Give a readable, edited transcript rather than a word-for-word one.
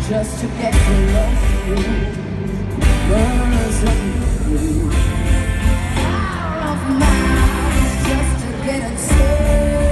just to get close to you, burns me. Hour of miles just to get a taste.